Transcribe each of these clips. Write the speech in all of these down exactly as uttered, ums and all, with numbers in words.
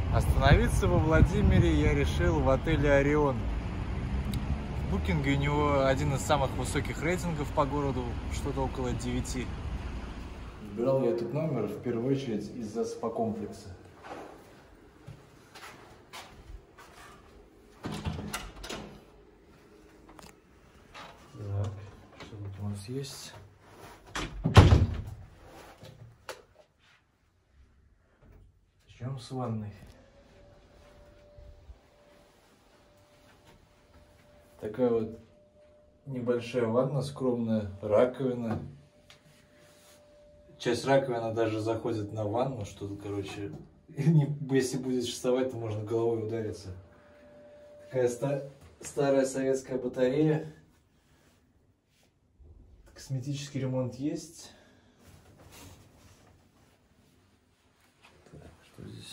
Остановиться во Владимире я решил в отеле «Орион». В букинге у него один из самых высоких рейтингов по городу, что-то около девяти. Выбирал я этот номер в первую очередь из-за спа-комплекса. Так, что тут у нас есть? Начнем с ванной. Такая вот небольшая ванна, скромная, раковина. Часть раковины даже заходит на ванну, что-то, короче, если будешь вставать, то можно головой удариться. Такая ста старая советская батарея. Косметический ремонт есть. Так, что здесь?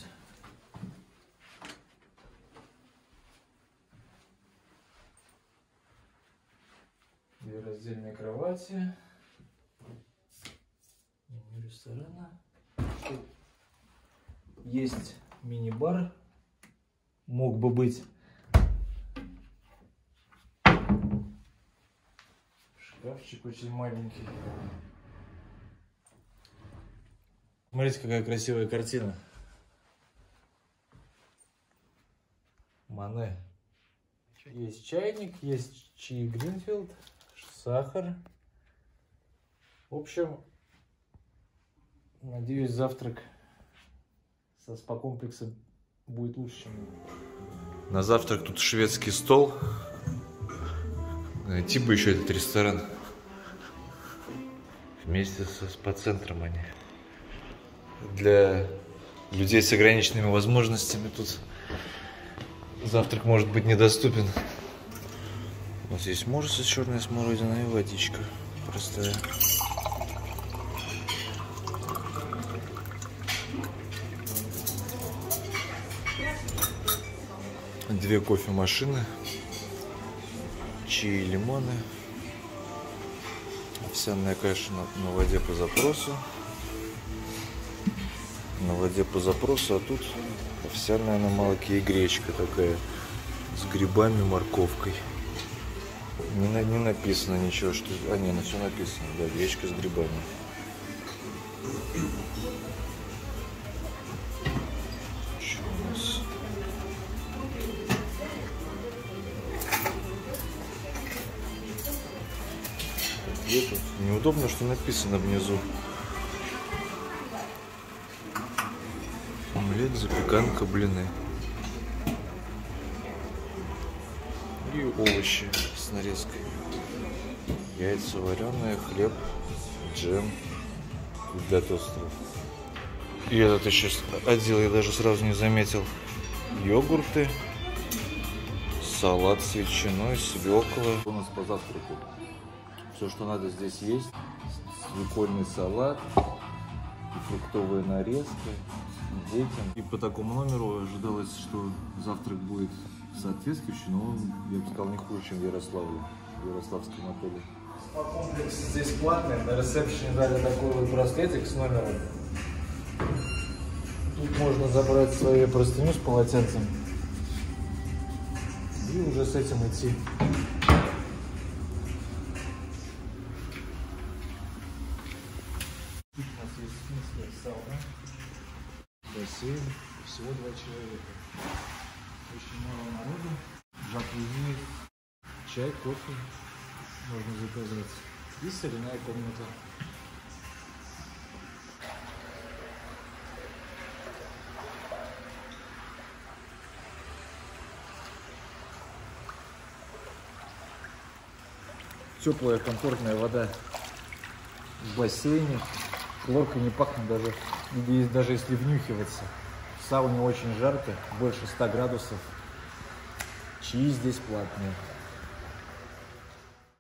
Две раздельные кровати. Меню ресторана. Есть мини-бар. Мог бы быть. Шкафчик очень маленький. Смотрите, какая красивая картина. Мане. Есть чайник, есть чай Гринфилд, сахар. В общем, надеюсь, завтрак со спа-комплексом будет лучше, чем... На завтрак тут шведский стол. Найти бы еще этот ресторан. Вместе со спа-центром они. Для людей с ограниченными возможностями тут завтрак может быть недоступен. Вот здесь морс из черной смородины и водичка простая. Две кофемашины, чаи и лимоны, овсяная каша на, на воде по запросу, на воде по запросу, а тут овсяная на молоке и гречка такая с грибами, морковкой. Не, на, не написано ничего, что... А, не, на все написано, да, гречка с грибами. Что у нас? Где тут? Неудобно, что написано внизу. Омлет, запеканка, блины. И овощи с нарезкой. Яйца вареные, хлеб, джем для тостов. И этот еще отдел я даже сразу не заметил. Йогурты, салат с ветчиной, свекла. У нас по завтраку. Все, что надо, здесь есть. Свекольный салат, и фруктовая нарезка детям. И по такому номеру ожидалось, что завтрак будет соответствующий, но он, я бы сказал, не хуже, чем в Ярославле, в Ярославском отеле. Комплекс здесь платный, на ресепшене дали такой вот браслетик с номером. Тут можно забрать свою простыню с полотенцем и уже с этим идти. Тут у нас есть финская сауна, бассейн, всего два человека. Очень мало народу, джакузи, чай, кофе можно заказать и соляная комната. Теплая, комфортная вода в бассейне, хлоркой не пахнет даже, даже если внюхиваться. В сауне очень жарко, больше ста градусов. Чаи здесь платные.